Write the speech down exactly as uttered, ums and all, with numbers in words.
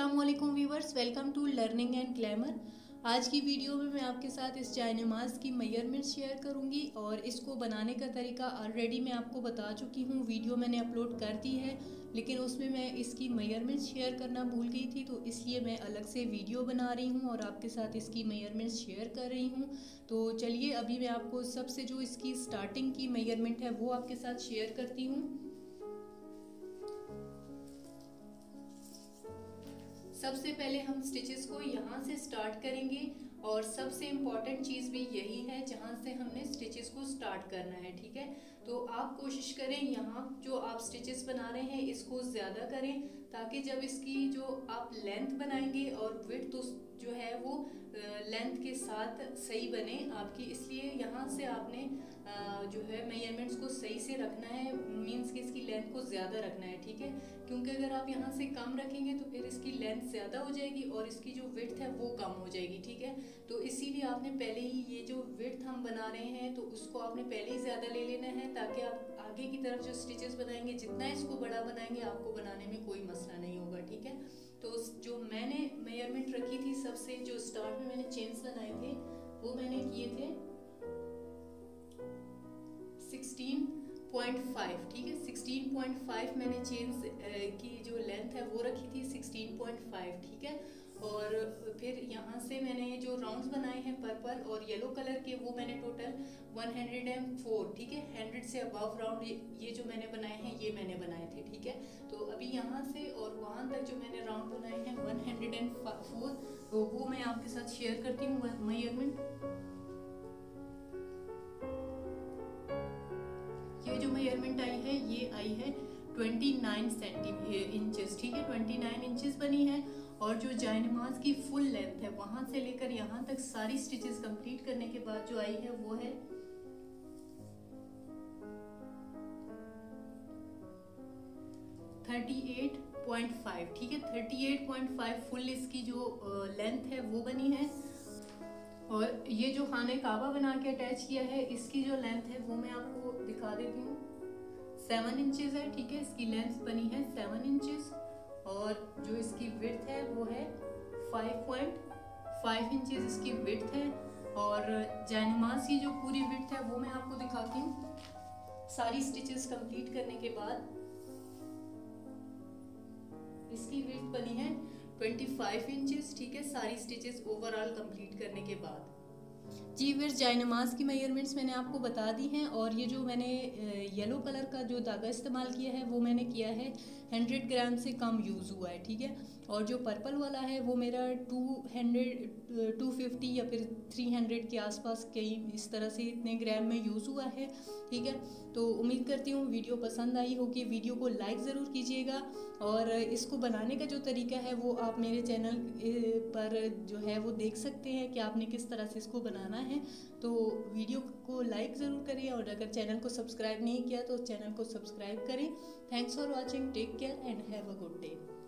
अस्सलाम वालेकुम viewers, welcome to learning and glamour. आज की वीडियो में मैं आपके साथ इस जाय नमाज की मेजरमेंट शेयर करूंगी और इसको बनाने का तरीका ऑलरेडी मैं आपको बता चुकी हूं। वीडियो मैंने अपलोड कर दी है, लेकिन उसमें मैं इसकी मेजरमेंट शेयर करना भूल गई थी, तो इसलिए मैं अलग से वीडियो बना रही हूं और आपके साथ इसकी मेजरमेंट शेयर कर रही हूं। तो चलिए अभी मैं आपको सबसे जो इसकी स्टार्टिंग की मेजरमेंट है वो आपके साथ शेयर करती हूँ। सबसे पहले हम स्टिचेस को यहाँ से स्टार्ट करेंगे और सबसे इम्पॉर्टेंट चीज़ भी यही है जहाँ से हमने स्टिचेस को स्टार्ट करना है। ठीक है, तो आप कोशिश करें यहाँ जो आप स्टिचेस बना रहे हैं इसको ज़्यादा करें, ताकि जब इसकी जो आप लेंथ बनाएंगे और विड्थ तो जो है वो लेंथ के साथ सही बने आपकी। इसलिए यहाँ से आपने जो है मेजरमेंट्स को सही से रखना है, मीन्स कि इसकी लेंथ को ज़्यादा रखना है। ठीक है, क्योंकि अगर आप यहाँ से कम रखेंगे तो फिर इसकी लेंथ ज़्यादा हो जाएगी और इसकी जो विड्थ है वो कम हो जाएगी। ठीक है, तो इसीलिए आपने पहले ही ये जो विड्थ हम बना रहे हैं तो उसको आपने पहले ही ज़्यादा ले लेना है, ताकि आप आगे की तरफ जो स्टिचेस बनाएंगे जितना इसको बड़ा बनाएंगे आपको बनाने में कोई मसला नहीं होगा। ठीक है, तो जो मैंने मेजरमेंट रखी थी सबसे जो स्टार्ट में मैंने चेन्स बनाए थे वो मैंने किए थे सिक्सटीन पॉइंट फाइव। ठीक है, सिक्सटीन पॉइंट फाइव मैंने चेन्स की जो लेंथ है वो रखी थी सिक्सटीन पॉइंट फाइव। ठीक है, और फिर यहाँ से मैंने जो राउंड्स बनाए हैं पर्पल और येलो कलर के वो मैंने टोटल वन हंड्रेड फोर। ठीक है, हंड्रेड से अबव राउंड ये, ये जो मैंने बनाए हैं ये मैंने बनाए थे। ठीक है, तो अभी यहाँ से और वहाँ तक जो मैंने राउंड बनाए हैं वन हंड्रेड फोर, तो वो मैं आपके साथ शेयर करती हूँ मेजरमेंट। ये जो मेजरमेंट आई है ये आई है ट्वेंटी नाइन सेंटीमीटर इंचेस। ठीक है, ट्वेंटी नाइन इंचेस बनी है और जो जाय नमाज की फुल लेंथ है वहां से लेकर यहाँ तक सारी स्टिचेस कंप्लीट करने के बाद जो आई है वो है थर्टी एट पॉइंट फाइव। ठीक है, thirty eight point five full इसकी जो लेंथ है वो बनी है। और ये जो खाने काबा बना के अटैच किया है इसकी जो लेंथ है वो मैं आपको दिखा देती हूँ, सेवन इंचेस है। ठीक है, इसकी लेंथ बनी है सेवन इंचेस और जो इसकी विड्थ है वो है फाइव पॉइंट फाइव इंचेस इसकी विड्थ है। और जाय नमाज की जो पूरी विड्थ है वो मैं आपको दिखाती हूँ सारी स्टिचेस कंप्लीट करने के बाद। इसकी विड्थ बनी है ट्वेंटी फाइव इंचेस। ठीक है, सारी स्टिचेस ओवरऑल कंप्लीट करने के बाद। जी फिर जाय नमाज की मेजरमेंट्स मैंने आपको बता दी हैं और ये जो मैंने येलो कलर का जो धागा इस्तेमाल किया है वो मैंने किया है हंड्रेड ग्राम से कम यूज़ हुआ है। ठीक है, और जो पर्पल वाला है वो मेरा टू हंड्रेड टू फिफ्टी या फिर थ्री हंड्रेड के आसपास कई इस तरह से इतने ग्राम में यूज़ हुआ है। ठीक है, तो उम्मीद करती हूँ वीडियो पसंद आई होगी। वीडियो को लाइक ज़रूर कीजिएगा और इसको बनाने का जो तरीका है वो आप मेरे चैनल पर जो है वो देख सकते हैं कि आपने किस तरह से इसको बनाना है। तो वीडियो को लाइक ज़रूर करिए और अगर चैनल को सब्सक्राइब नहीं किया तो चैनल को सब्सक्राइब करें। Thanks for watching, take care and have a good day.